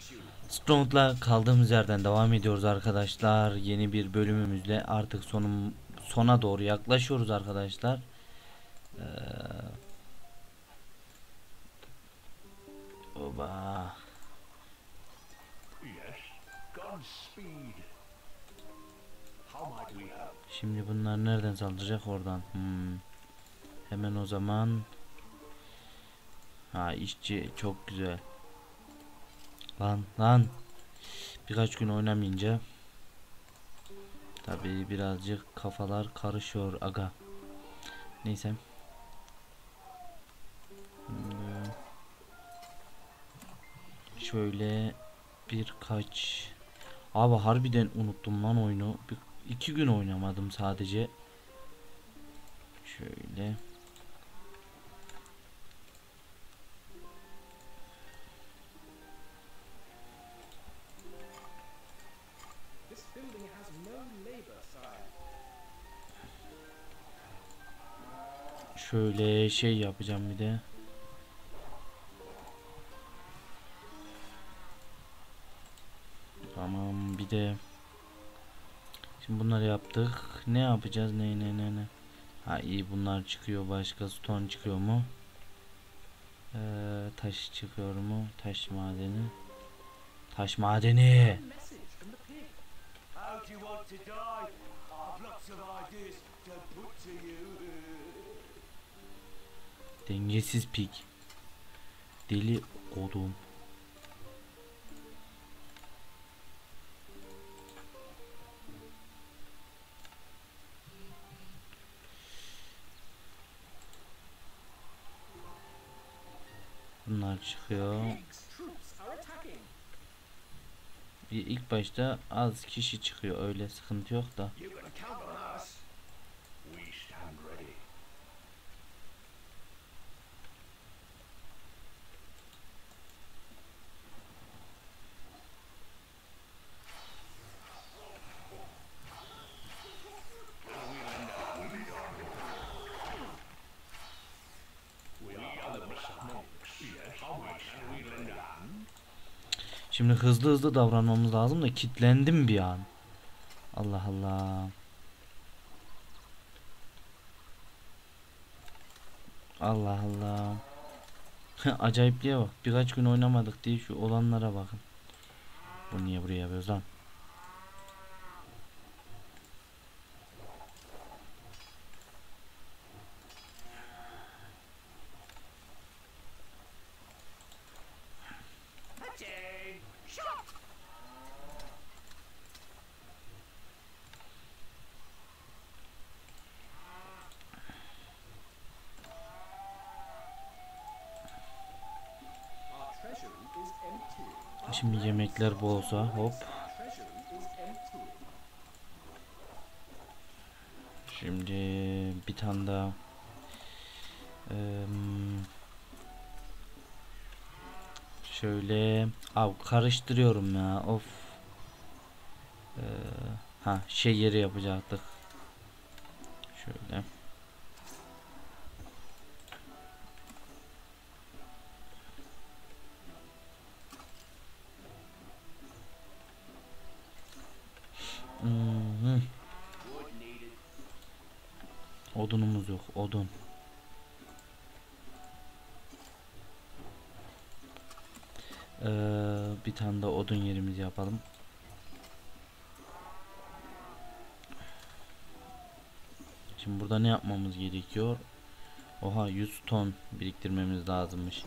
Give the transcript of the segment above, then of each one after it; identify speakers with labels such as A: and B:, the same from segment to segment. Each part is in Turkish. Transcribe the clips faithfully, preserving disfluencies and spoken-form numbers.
A: Strong'la kaldığımız yerden devam ediyoruz arkadaşlar. Yeni bir bölümümüzle artık sonum sona doğru yaklaşıyoruz arkadaşlar. Ee, oba. Şimdi bunlar nereden saldıracak? Oradan. Hmm. Hemen o zaman. Ha, işçi çok güzel. Lan lan. Birkaç gün oynamayınca tabii birazcık kafalar karışıyor aga. Neyse. Şimdi şöyle birkaç. Abi harbiden unuttum lan oyunu. Bir, iki gün oynamadım sadece. Şöyle. Şöyle şey yapacağım bir de. Tamam, bir de şimdi bunları yaptık. Ne yapacağız? Ne ne ne ne? Ha iyi, bunlar çıkıyor. Başka stone çıkıyor mu? Ee, taş çıkıyor mu? Taş madeni. Taş madeni. Dengesiz pik. Deli kodum. Bunlar çıkıyor. Bir ilk başta az kişi çıkıyor, öyle sıkıntı yok da. Şimdi hızlı hızlı davranmamız lazım da kitlendim bir an. Allah Allah. Allah Allah. Acayipliğe bak. Birkaç gün oynamadık diye şu olanlara bakın. Bu niye buraya yapıyoruz lan? Şimdi yemekler bolsa hop. Şimdi bir tane daha ee, şöyle av karıştırıyorum ya, of. Ee, ha şey yeri yapacaktık. Şöyle. Hmm. Odunumuz yok, odun. Ee, bir tane de odun yerimizi yapalım. Şimdi burada ne yapmamız gerekiyor? Oha, yüz ton biriktirmemiz lazımmış.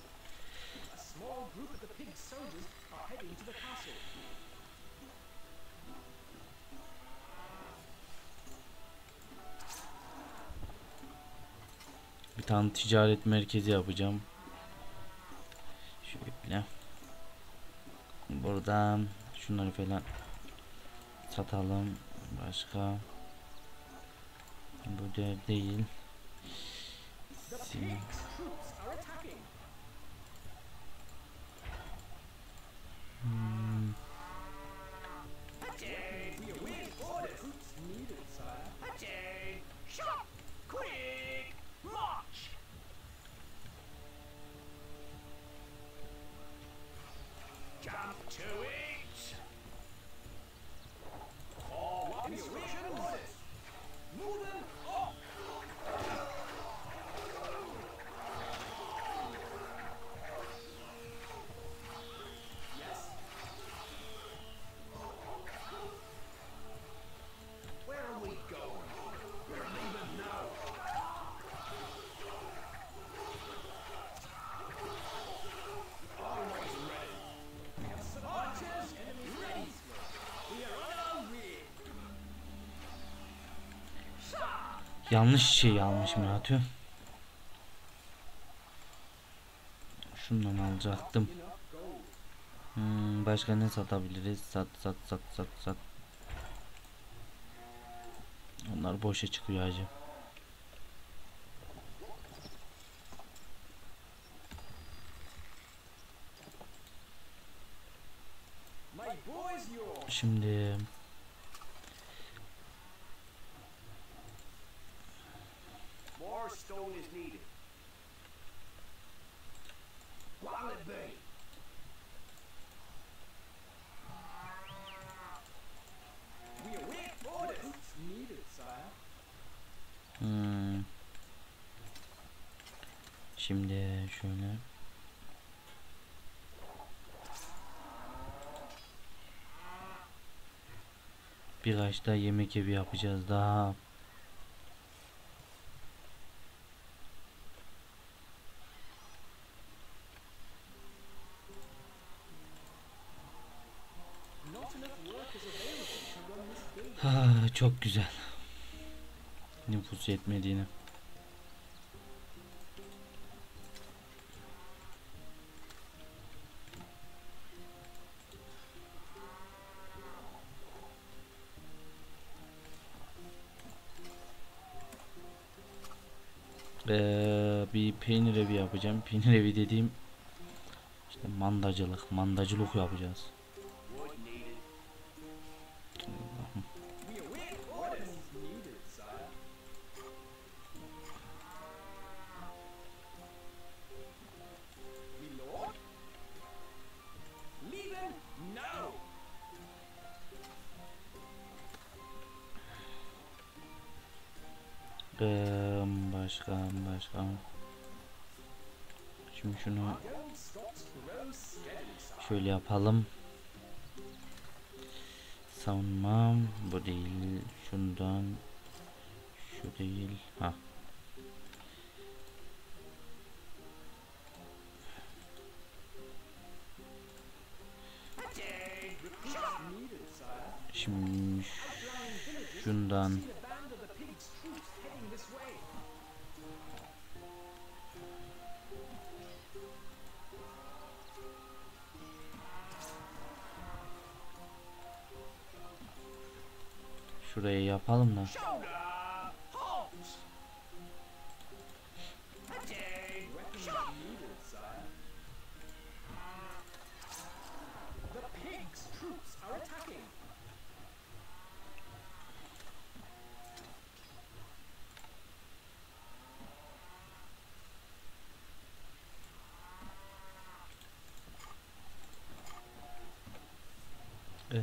A: Bir tane ticaret merkezi yapacağım. Şöyle. Buradan şunları falan satalım. Başka bu dev değil. Sim. Hmm. Yanlış şey almışım ya, tüh. Şundan alacaktım. Hmm, başka ne satabiliriz? Sat sat sat sat sat. Onlar boşa çıkıyor acı. Şimdi
B: stone is needed. While it be. We await orders needed, sire.
A: Hmm. Şimdi şöyle. Birkaç da yemek evi yapacağız daha. Ha, çok güzel. Nüfus yetmediğini. Ee, bir peynir evi yapacağım. Peynir evi dediğim işte mandacılık, mandacılık yapacağız. Ee, başka başka. Şimdi şunu şöyle yapalım. Savunmam bu değil. Şundan şu değil. Ha. Şimdi şundan şurayı yapalım da. Ee,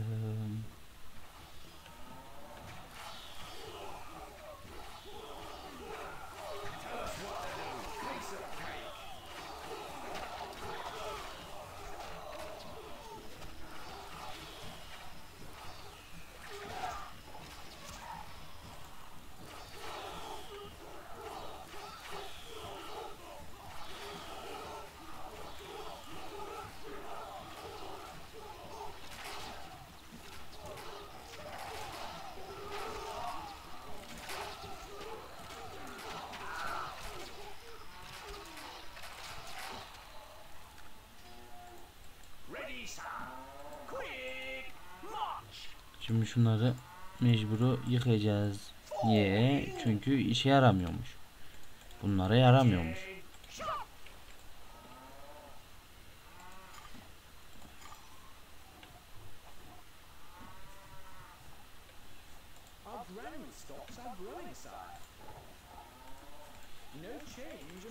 A: Şimdi şunları mecburu yıkayacağız. Niye? Çünkü işe yaramıyormuş. Bunlara yaramıyormuş.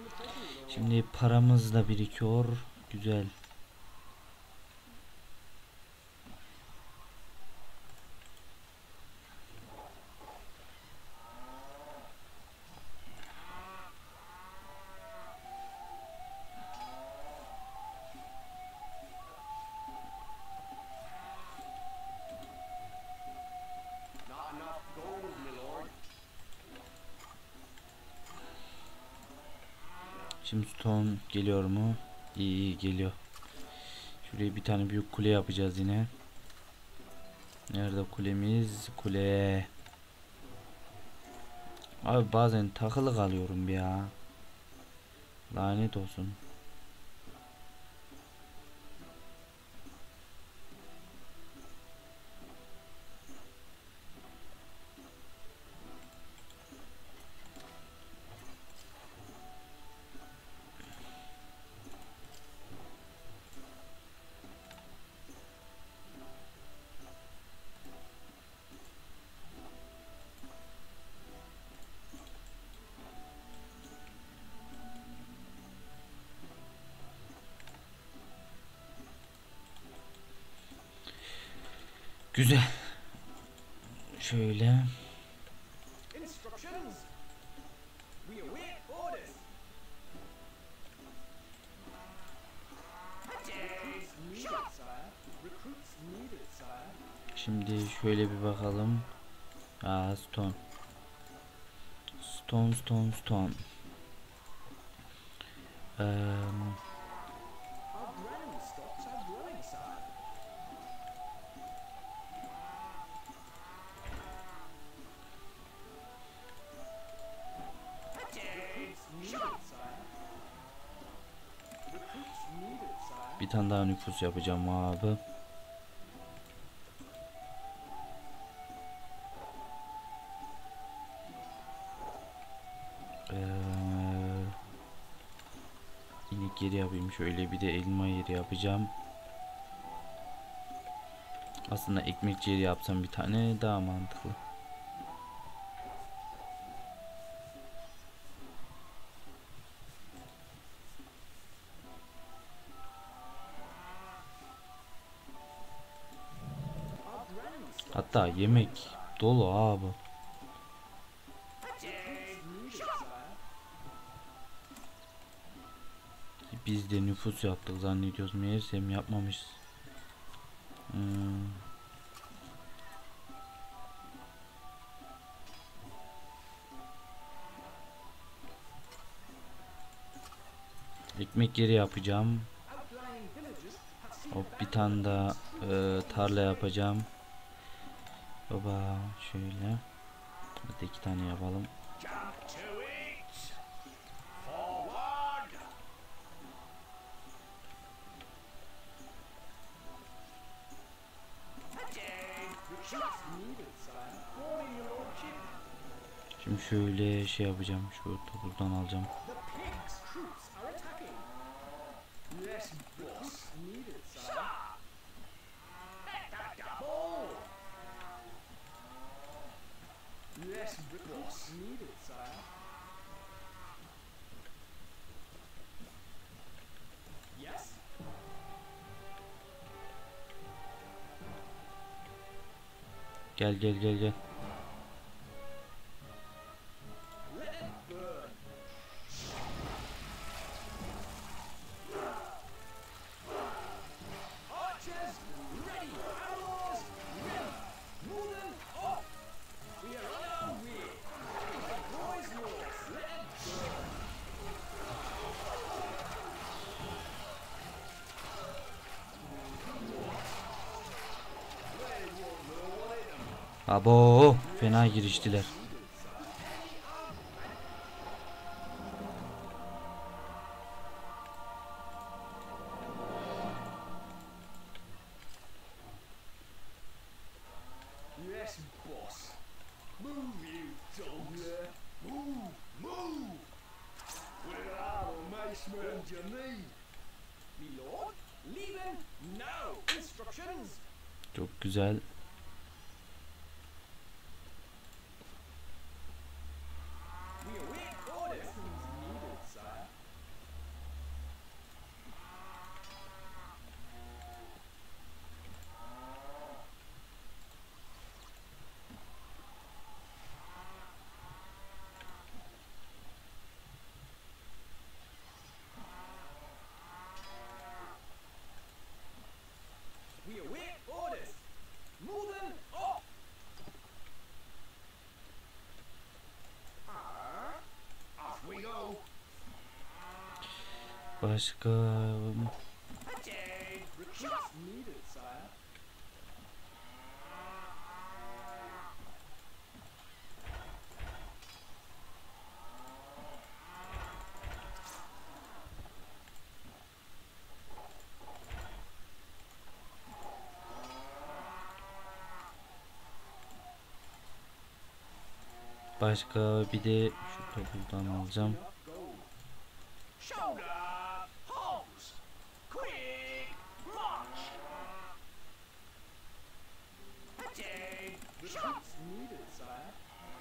A: Şimdi paramız da birikiyor. Güzel. Şimdi stone geliyor mu? İyi iyi geliyor. Şuraya bir tane büyük kule yapacağız yine. Nerede kulemiz? Kule. Abi bazen takılı kalıyorum ya. Lanet olsun. Güzel. Şöyle.
B: Instructions. We await orders. Recruits needed, sire. Recruits needed, sire.
A: Şimdi şöyle bir bakalım. Aa, stone. Stone, stone, stone. Eee
B: Our granary stocks are growing, sire. Recruits needed, sire. Recruits needed, sire.
A: bir tane daha nüfus yapacağım abi. Eee inek yeri yapayım. Şöyle bir de elma yeri yapacağım. Aslında ekmek yeri yapsam bir tane daha mantıklı.
B: Our granary stocks
A: Hatta yemek dolu abi.
B: needed, sire.
A: Biz de nüfus yaptık zannediyoruz. Meğersem yapmamışız. Hmm. Ekmek yeri yapacağım.
B: Outlying villages have seen
A: Hop bir tane daha e, tarla yapacağım. Baba şöyle. Hadi iki tane yapalım.
B: jump to it. Forward. Recruits needed, sire. Morning, your lordship.
A: Şimdi şöyle şey yapacağım. Şu topuzdan alacağım.
B: The pigs' troops are attacking. Yes, boss. Needed, sire. Double. Yes, boss. Needed, sire. Yes.
A: Gel gel gel gel.
B: Let it burn. Archers, ready. Arrows, ready. Moving off. We are on our way. The door is yours. Let it burn.
A: Abo fena giriştiler.
B: Yes, boss. Move, you dogs. Move, move. Where are the macemen you need? Me lord, leaving now. Instructions.
A: Çok güzel.
B: We await orders. Needed, sire. We await orders.
A: Başka
B: Attain. Recruits needed, sire.
A: başka bir de şu topuzdan alacağım.
B: Shoulder. Halt. Quick. March. Attain. Recruits needed, sire.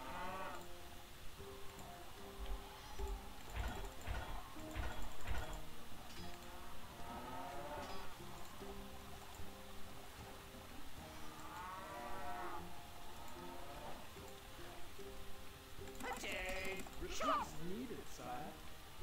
B: Attain. Recruits needed, sire.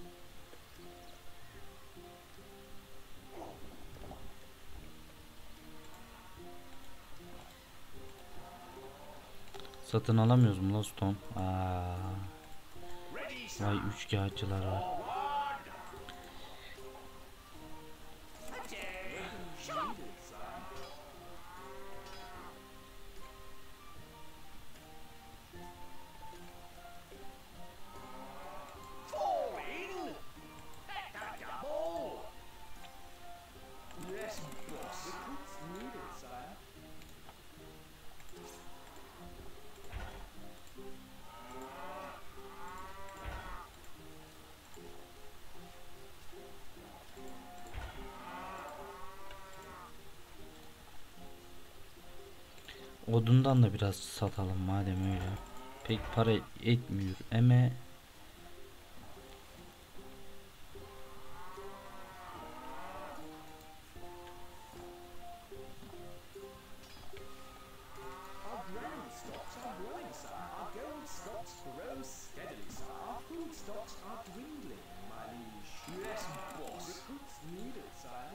A: Satın alamıyoruz mu la stone? Aa,
B: Ready, sire.
A: vay üçkağıtçılar var.
B: Attain. Needed, sire. Fall in. Double. Yes, boss. Recruits needed, sire.
A: Odundan da biraz satalım madem öyle. Pek para etmiyor ama
B: Our grain stocks are growing, sir. Our gold stocks grow steadily, sir. Our food stocks are dwindling, my liege. Yes, boss. Recruits needed, sire.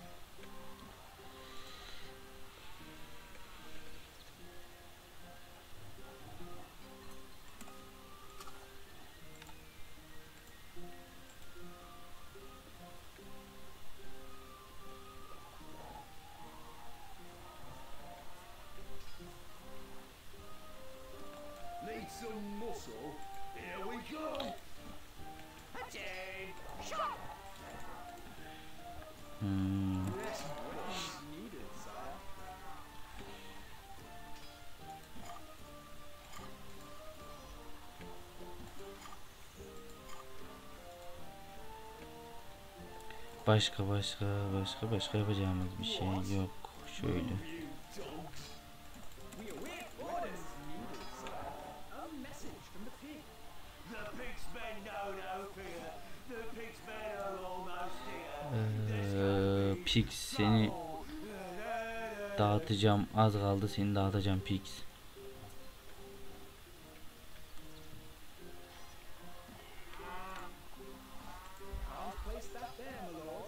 B: Need some muscle? Here we go. Attain. Shot.
A: hmm,
B: Yes, boss. Needed, sire.
A: başka başka başka başka yapacağımız bir şey yok. Şöyle.
B: You dogs. We await orders. Needed, sire. A message from the pig. The pig's men know no fear. The pig's men are almost here.
A: Ee, Pix seni dağıtacağım. Az kaldı seni dağıtacağım Pix.
B: Can't place that there, my lord.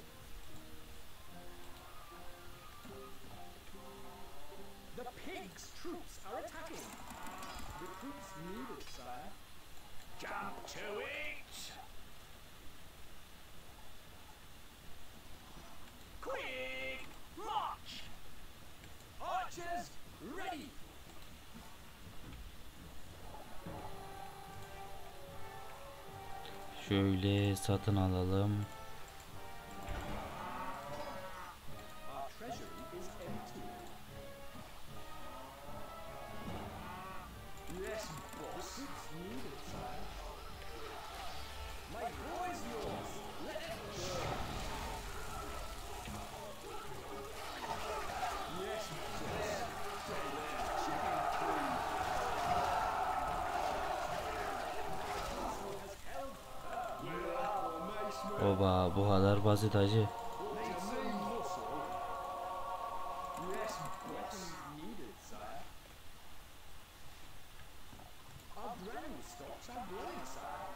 B: The pig's troops are attacking. Recruits needed, sire. Jump to it! Quick! March! Archers, ready!
A: Şöyle satın alalım.
B: Our treasury is empty. Yes, boss. Recruits needed, sire. My boy's yours. Let it go. Yes, boss. Chicken queen. Has held her. Well, mace
A: Oba bu kadar basit hacı.
B: Need some muscle. Yes, boss. Needed, sire. Our grain stocks are growing, sire.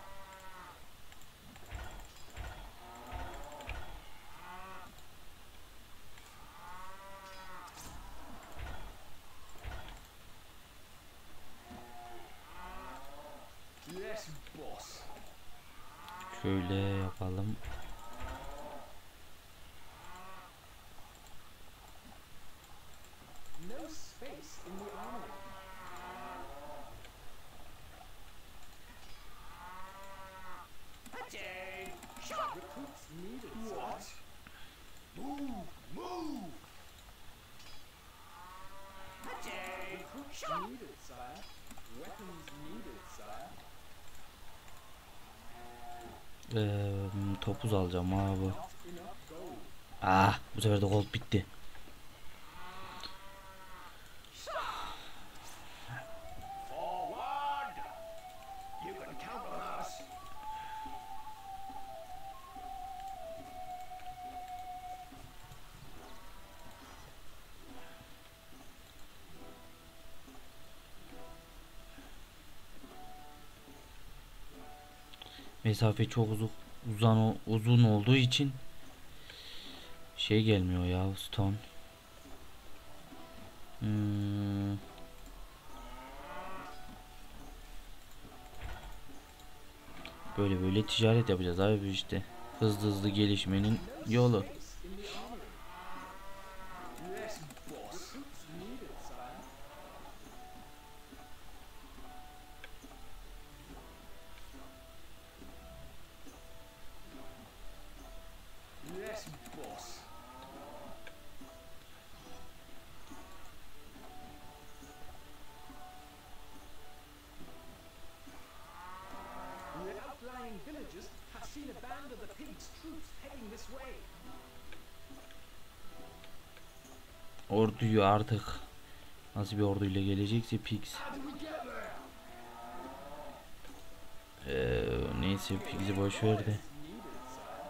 B: Yes, boss.
A: Şöyle yapalım.
B: space in the armory. Attain! Shot! Recruits needed. What? Move! Move! Attain! Recruits needed, sire. Weapons needed, sire.
A: Ee, topuz alacağım abi.
B: Not enough gold.
A: Ah, bu sefer de gold bitti.
B: Forward! You can count on us.
A: Mesafe çok uzun uzun uzun olduğu için şey gelmiyor ya, stone. Hmm. Böyle böyle ticaret yapacağız abi işte. Hızlı hızlı gelişmenin yolu.
B: Space in the armory. Yes, boss. Recruits needed, sire. Yes, boss. The outlying villagers have seen a band of the pigs' troops heading this way.
A: Orduyu artık nasıl bir orduyla gelecekse Pigs.
B: How did we get there?
A: Ee, neyse Pigs'i boş ver de.
B: Needed, sire.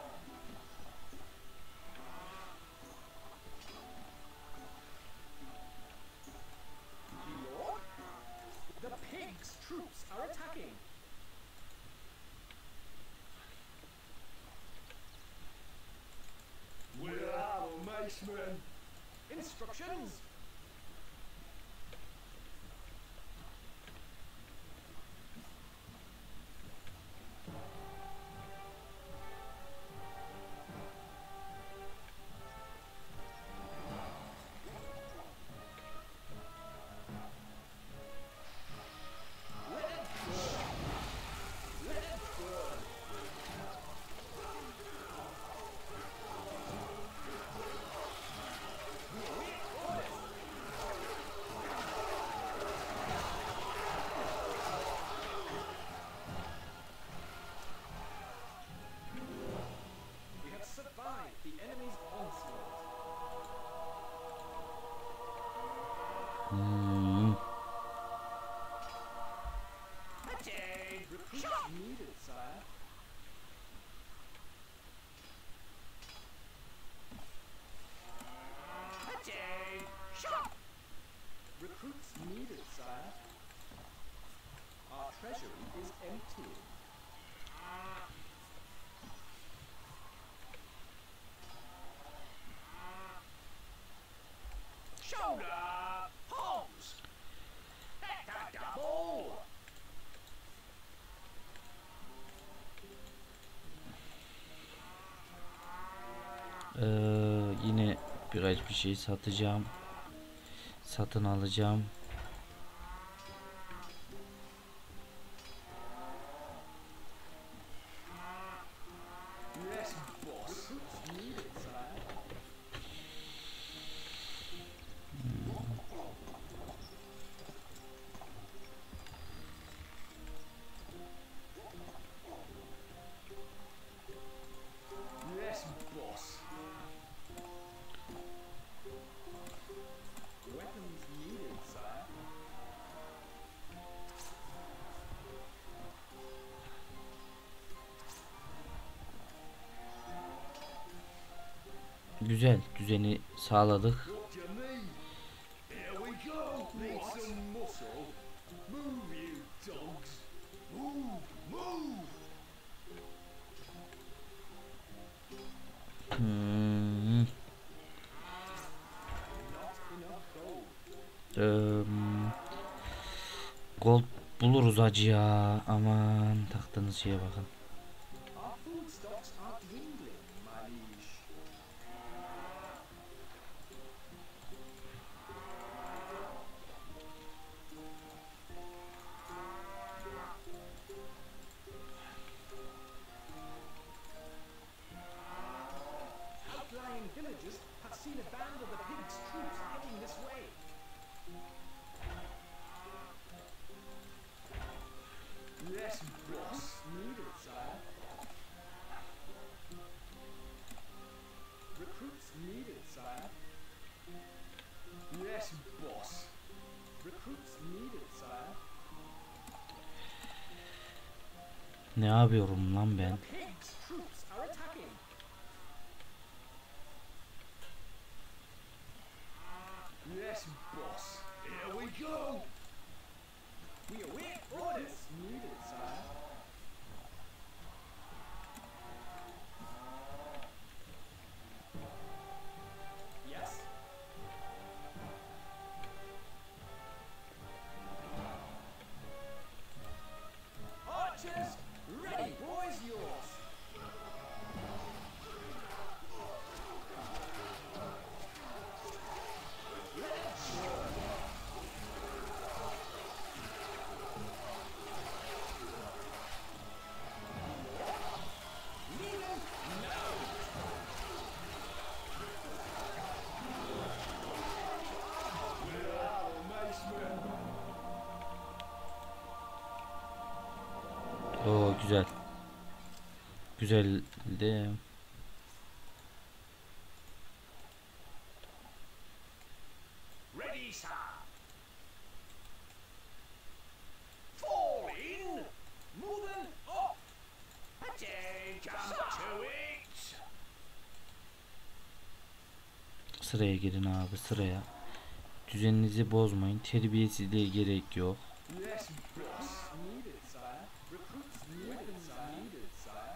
B: Lord? The pigs' troops are attacking. We're out, macemen. Instructions. We have survived the enemy's onslaught.
A: Hmm.
B: Attain! Recruits needed, sire. Attain! Shot! Recruits needed, sire. Our treasury is empty. Shoulder! Pulse! That's a double!
A: Ee, yine birkaç bir şey satacağım. Satın alacağım.
B: Yes, boss. Recruits needed, sire. Yes, boss. Weapons needed, sire.
A: Güzel düzeni sağladık.
B: What do you need? Here we go. Need some muscle. Move, you dogs. Move, move.
A: Hmm.
B: Not enough gold.
A: Ee, gold buluruz acı ya. Aman taktığınız şeye bakın.
B: Our food stocks are dwindling, my liege. Recruits needed, sire.
A: Ne yapıyorum lan
B: The
A: ben?
B: pigs' troops are attacking. Yes, boss. Here we go. We await orders. Needed, sire. Yes. Archers, ready. Boys, yours.
A: Oo güzel. Güzel de
B: Ready, sir. Fall in. Moving up. Attention, jump to it.
A: sıraya girin abi, sıraya. Düzeninizi bozmayın. Terbiyesizliğe gerek yok.
B: Yes, boss. Needed, sire. Recruits needed, sire. Needed, sire.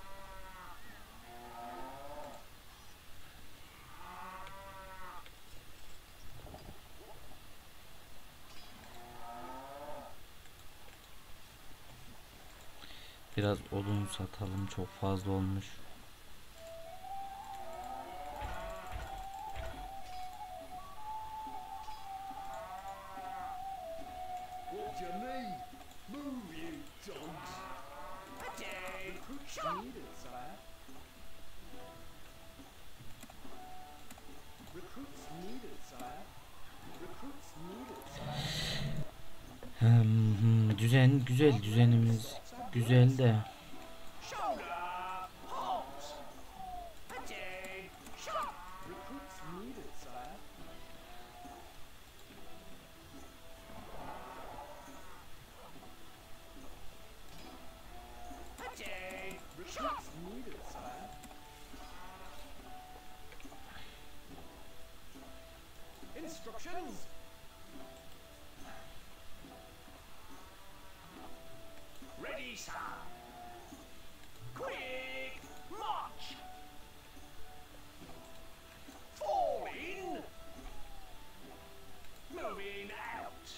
A: Biraz odun satalım, çok fazla olmuş.
B: What do you need? Move, you dogs. Attention. Recruits needed, sire. Recruits needed, sire. Recruits needed, sire.
A: Hmm, hmm, düzen güzel, düzenimiz güzel de
B: Shoulder, halt. Attention. Shot. Recruits needed, sire. Attention. Recruits needed, sire. Instructions. Ready, sir. Quick march. Fall in. Moving out.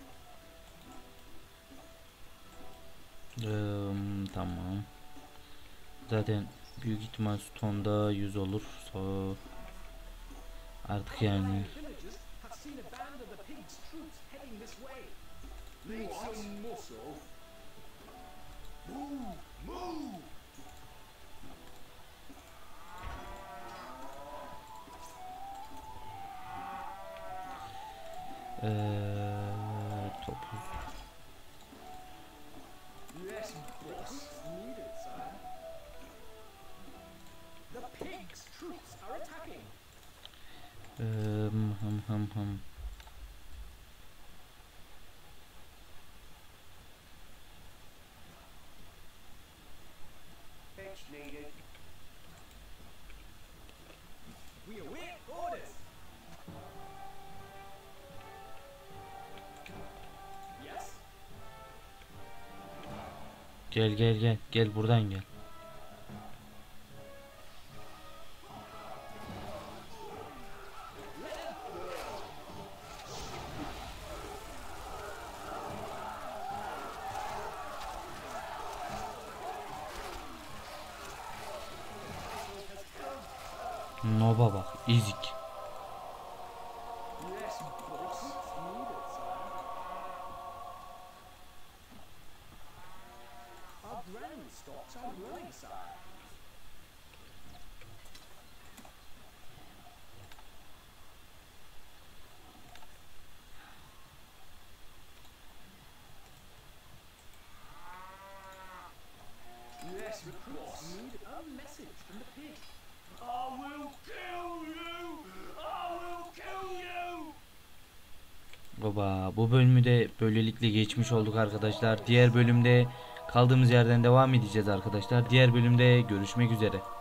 A: Hmm, tamam. Zaten büyük ihtimal stonda yüz olur. So, artık yani
B: Villagers have seen a band of the pigs' troops heading this way. Need some muscle. Move, move.
A: eee topuz.
B: Yes, boss. Needed, sire. The pigs' troops are attacking.
A: Eee, hım hım hım.
B: Fetch needed. We await orders. Yes.
A: Gel gel gel gel buradan gel. Noba bak, ezik.
B: Yes, boss. Needed, sire. Our granary stocks are growing, sire. Yes, recruits need a message from the pig. I will kill you! I will kill you!
A: Baba, bu bölümü de böylelikle geçmiş olduk arkadaşlar. Diğer bölümde kaldığımız yerden devam edeceğiz arkadaşlar. Diğer bölümde görüşmek üzere.